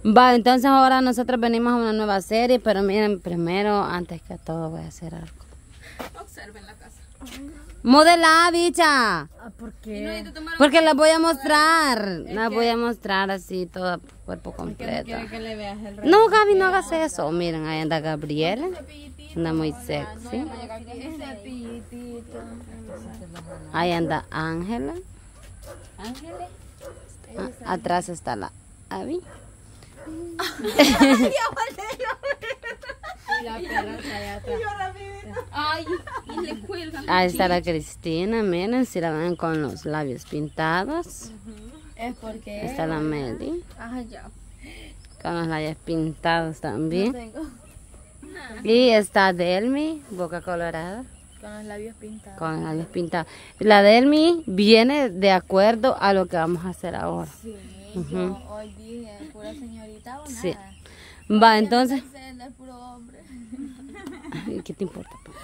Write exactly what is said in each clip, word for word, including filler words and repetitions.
Va, entonces ahora nosotros venimos a una nueva serie, pero miren, primero, antes que todo, voy a hacer algo. Observen la casa. Modela, bicha. ¿Por qué? Porque la voy a mostrar. La voy a mostrar así, todo cuerpo completo. ¿Quiere que le veas el No, Gaby, no hagas eso. Miren, ahí anda Gabriela. Anda muy sexy. Ahí anda Ángela. Ángeles. Ah, atrás está la Abby. La perra está allá atrás. Ay, y le cuelgan. Ahí está la Cristina, miren, si la ven con los labios pintados. Es porque... Está la Meli, Ajá, ya. con los labios pintados también. Tengo Y está Delmi, boca colorada, con los labios pintados. con los labios pintados. La Delmi viene de acuerdo a lo que vamos a hacer ahora. Sí, Ujú. yo hoy dije, pura señorita o nada. Sí. Va, entonces... Es puro hombre. Ay, ¿qué te importa, papá?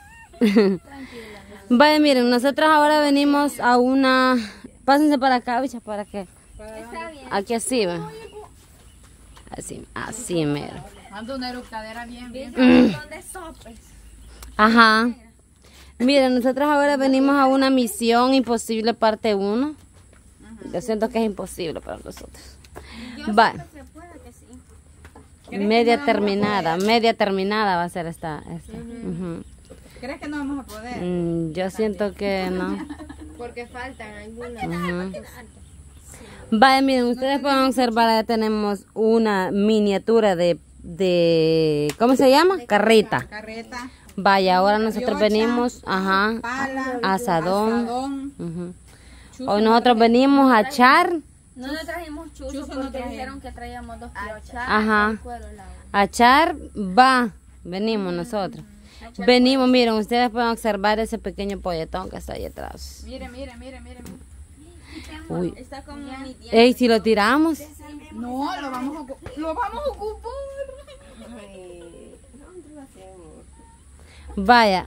Vaya, miren, nosotros ahora venimos a una... Pásense para acá, bicha, ¿para qué? Está bien. Aquí así, va. Así, así mero. Ando una erucadera bien, bien. Un montón de sopes. Ajá. Miren, nosotros ahora venimos a una misión imposible parte uno. Yo siento que es imposible para nosotros. Va. Se puede que sí. Media terminada, media terminada va a ser esta. esta. Ujú. ¿Crees que no vamos a poder? Mm, yo siento que no. Porque faltan algunas. Ujú. Vaya, miren, ustedes pueden observar, ya tenemos una miniatura de, de ¿cómo se llama? Carreta. Carreta, Vaya, ahora nosotros Piocha, venimos, ajá, pala, asadón. asadón. Ujú. chuzo. Hoy nosotros venimos a echar, No nos trajimos chuzos Chuzo no porque trajimos. dijeron que traíamos dos piochas. ajá, Cuero, la- a echar, va, venimos nosotros. Venimos, miren, ustedes pueden observar ese pequeño polletón que está ahí atrás. Mire, mire, mire, mire. mire. Uy, Está como mi tía. ey, si lo tiramos, No, lo vamos a ocu- lo vamos a ocupar. vaya.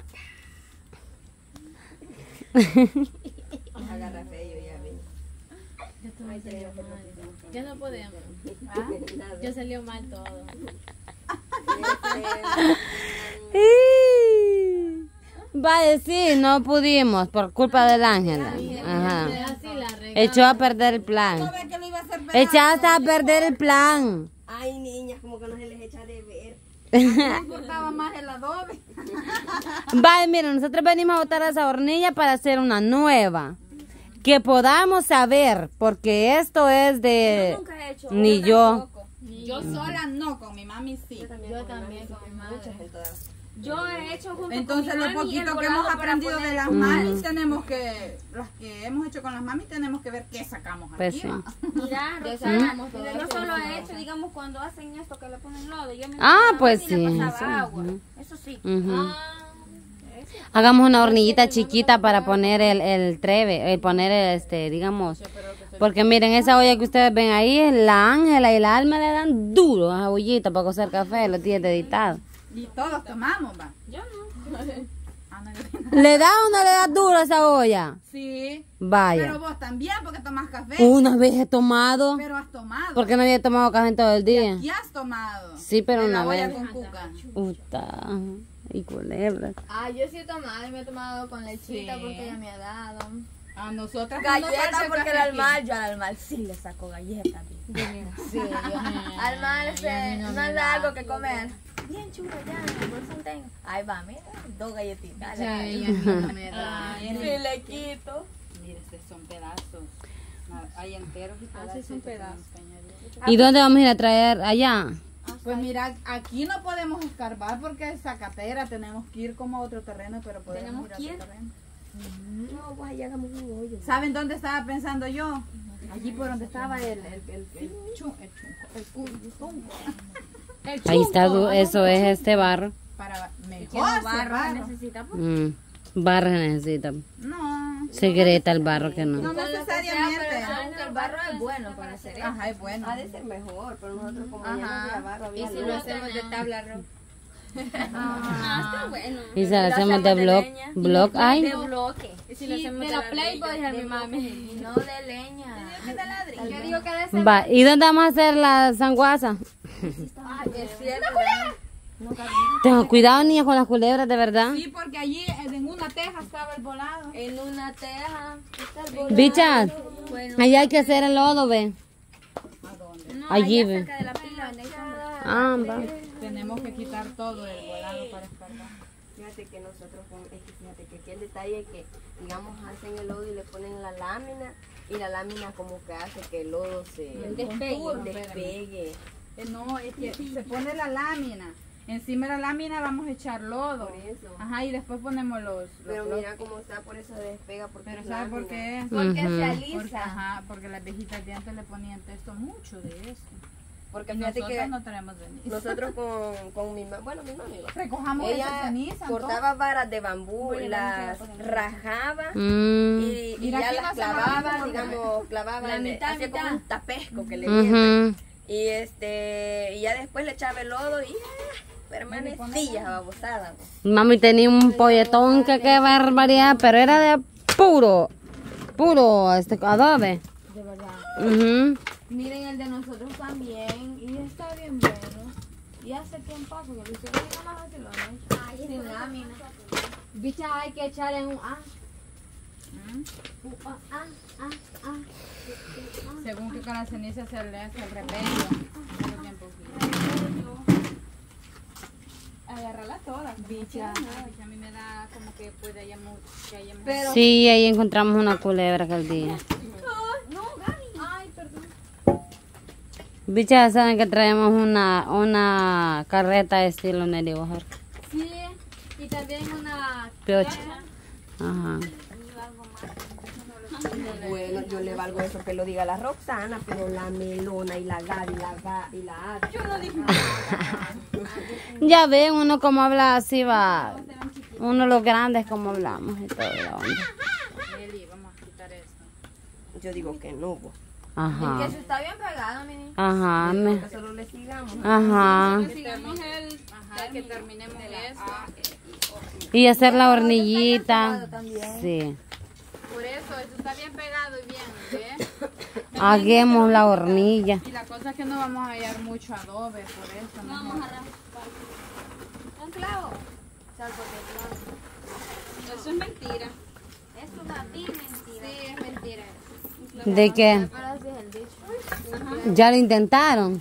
Ya no podemos. Ya salió mal todo. Ih, Vaya, sí, no pudimos por culpa del Ángela. Ajá. Así la regla. Echó a perder el plan. ¿Ve que lo iba a hacer pedazo? Echaste a perder el plan. Ay, niñas, como que no se les echa de ver. Me importaba más el adobe. Vaya, miren, nosotros venimos a botar esa hornilla para hacer una nueva. Que podamos saber, porque esto es de... Nunca he hecho. Ni yo. Yo sola no, con mi mami sí. Yo también con mi madre. Gente, Yo he hecho junto Entonces con mi lo mami el poquito que volado hemos para aprendido poner- de las mamis tenemos que, las que hemos hecho con las mamis tenemos que ver qué sacamos Pues aquí. sí. ¿va? Mira, ¿Mm? Roxana, yo solo he hecho, digamos, cuando hacen esto que le ponen lodo. Yo me Ah, metía pues y le sí, pasaba sí, agua. ujú. Eso sí. Ujú. Ah, Hagamos una hornillita chiquita para poner el, el treve, el poner el, este, digamos, porque miren, esa olla que ustedes ven ahí, la Ángela y la Alma le dan duro a esa ollita para cocer café, los días de editado. Y todos tomamos, va. yo no. Ah, no, yo- ¿Le da o no le da duro a esa olla? Sí. Vaya. Pero vos también porque tomas café. Una vez he tomado, Pero has tomado. porque no había tomado café en todo el día. ¿Qué has tomado? Sí, pero De una la olla vez. con cuca. Puta, y culebra. Ah, yo sí he tomado y me he tomado con lechita Sí. porque ella me ha dado. A nosotras no nos Galletas falta porque café el aquí. almal, yo al almal sí le saco galletas. Sí, yo. Al mal este, no es algo que comer. Bien chulo ya, por eso tengo. Ahí va, mira, dos galletitas. Ay, Sí, mire, le quito. mire, estos son pedazos. Ah, Hay enteros y pedazos. sí, son que pedazos. podemos añadir. ¿Y dónde vamos a ir a traer? Allá. Pues mira, aquí no podemos escarbar porque es zacatera, tenemos que ir como a otro terreno, pero podemos ¿Tenemos ir a que otro ir? terreno. no, pues allá hagamos un hoyo. ¿Saben dónde estaba pensando yo? Allí por donde estaba el, el, el, el, chun- el chunco, el cu- el tunco. El Ahí está, chunco, du- eso es este barro. para Que mejor no hacer barro barro. necesita. Pues. Mm, barro se necesita. No, Se grieta el barro que no no. necesariamente. Pero el barro es bueno para hacer eso. Ajá, es bueno. Ha de ser mejor, pero nosotros como Ajá. ya no había barro, Y había si lodo. lo hacemos de tabla roja. Ah, está bueno. Y se la Lo hacemos de de block. leña. Block, ay. De bloque. Y si lo hacemos de la Playboy, a mi mami. Y no de leña. Yo digo que de ese. Va, ¿y dónde vamos a hacer la sanguaza? Ay, es cierto. Tengo cuidado, niña, con las culebras, de verdad. Sí, porque allí en una teja estaba el volado. En una teja. Está el volado. Bichas, Bueno, allá hay que hacer el lodo, ve. no, Allí, allá ve. cerca de la pila. donde hay sombra. Ah, va. Tenemos que quitar todo el volado para escarbar. Fíjate que nosotros, con, es que fíjate que aquí el detalle es que, digamos, hacen el lodo y le ponen la lámina, y la lámina como que hace que el lodo se Despegue. despegue. Eh, No, es que se pone la lámina. Encima de la lámina vamos a echar lodo. Por eso. Ajá, y después ponemos los... los Pero bloques. mira cómo está, por eso despega, porque Pero es ¿sabe por lámina. qué es? Porque Ujú. se Porque, alisa. ajá, porque las viejitas de antes le ponían texto mucho de eso. Porque Y fíjate nosotros que no tenemos ceniza. nosotros con, con mi mamá, bueno, mi mami, va. Recojamos esa ella ceniza. cortaba varas de bambú, las rajaba Mm, y, y Mira, ya aquí las no se clavaba, maneja digamos, clavaba, La en- mitad, hacía como mitad. un tapesco que le dieron. ujú. Y este, y ya después le echaba el lodo y ah, permanecía babosada. pues. Mami tenía un polletón que qué barbaridad, pero era de puro, puro este adobe. De verdad. Ujú. Miren el de nosotros también. Y está bien bueno. Y hace tiempo que lo hicieron y nada más así lo han hecho. Sin lámina. Bichas hay que echar en un ah. Un ah, ah, ah, ah. Según que con la ceniza se le hace el remedio. Pero bien poquito. Agarrarla toda. Bicha. A mí me da como que puede haya mu- que haya mu- Pero. Sí, ahí encontramos una culebra aquel día. No, Gaby. Ay, perdón. Bichas, saben que traemos una, una carreta de estilo Nelly Bojar. Sí. Y también una. Piocha. Ajá. Bueno, yo le valgo eso que lo diga la Roxana, pero la melona y la Gaby y la Ga y la Ada. Yo no digo Ya ven, uno como habla así va. Uno los grandes como hablamos y todo. la onda. Nelly, vamos a quitar esto. Yo digo que no, pues. Ajá. Que se está bien pegado, miren. Ajá. me- Que solo le sigamos. Ajá. Sigamos el... Ajá, que terminemos esto. Y hacer la hornillita. Sí. Por eso, esto está bien pegado y bien, ¿ves? Hagamos la hornilla. Y la cosa es que no vamos a hallar mucho adobe, por eso. No Vamos a raspar. Un clavo. Salvo de clavo. Eso es mentira. Es una vil mentira. Sí, es mentira. ¿De qué? Pero así es el dicho. Ya lo intentaron.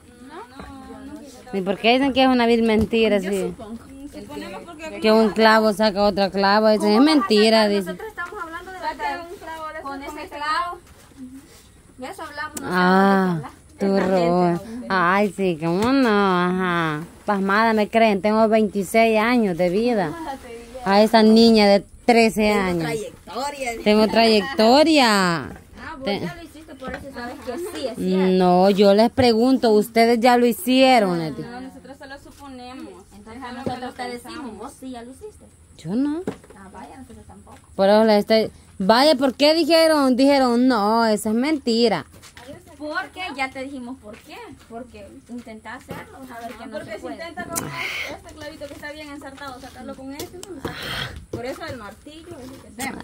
¿Y por qué dicen que es una vil mentira? Sí. Suponemos porque... Que un clavo saca otro clavo. Dicen, es mentira, dicen. Nosotros estamos hablando de la un clavo de con ese clavo. De eso hablamos. No Ah, tu rollo. Ay, sí, cómo no, ajá. Pasmada me creen, tengo veintiséis años de vida. A esa niña de trece años. Trayectoria. Tengo trayectoria. Ah, vos Te- ya lo hiciste, por eso sabes que sí, es cierto. No, yo les pregunto, ustedes ya lo hicieron. Leti. Nosotros solo suponemos. Entonces a nosotros te decimos, vos sí ya lo hiciste. Yo no. Ah, vaya, nosotros tampoco. Por eso les estoy... Vaya, ¿por qué dijeron? Dijeron, no, esa es mentira. Porque ya te dijimos por qué. Porque intenta hacerlo, a ver que no se puede. Intenta con este, este clavito que está bien ensartado, sacarlo con este, no lo sacas. Por eso el martillo es lo que hacemos.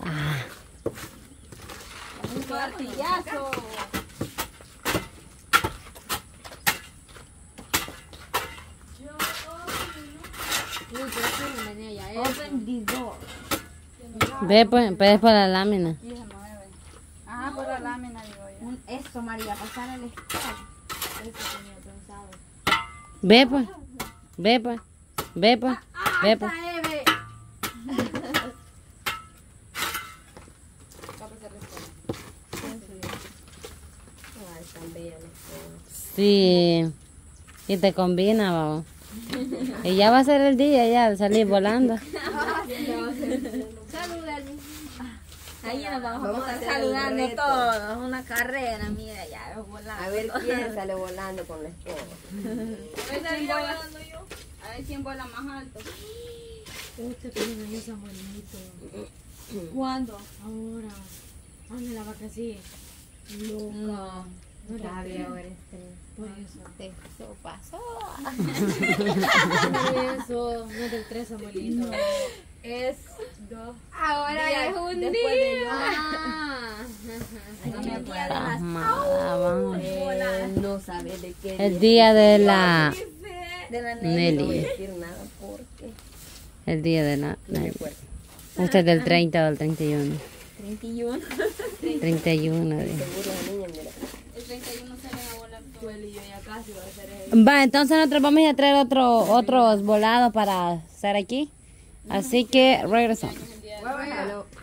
Un martillazo. Uy, pero eso no venía ya, ¿eh? Open the door. Ve, pues, pues por la lámina. Sí, se mueve. Ajá, por la lámina, digo yo. Un- Eso, María, pasar el espejo. Eso tenía pensado. Ve, pues. Ve, pues. Ve, pues. Ve, pues. Eve. Ay, tan bella la escoba. Sí. Y te combina, vamos. Y ya va a ser el día ya de salir volando. Salúdale. Ahí nos vamos, Vamos a a estar hacer el saludando reto. todos. Una carrera, mira, ya A volando. ver quién sale volando con la escoba. A ver quién vuela, a ver quién vuela más alto. ¿Cuándo? Ahora. Anda la vaca así. Loca. No. Gaby ahora es tres. Por Eso pasó. Eso, no es del tres, abuelito. Es dos. Ahora días es un después de yo. Ah. No me acuerdo. Amada, vamos. Eh, no sabe de qué. El día de la de la Nelly. No voy a decir nada porque el día de la no me acuerdo. Usted es del treinta o del treinta y uno. treinta y uno. treinta y uno. de- Seguro la niña, mira. El treinta y uno salen a volar todo. Joel y yo ya casi va a hacer eso. Va, entonces nosotros vamos a ir a traer otro, otros volados para hacer aquí. Así que regresamos. Bueno,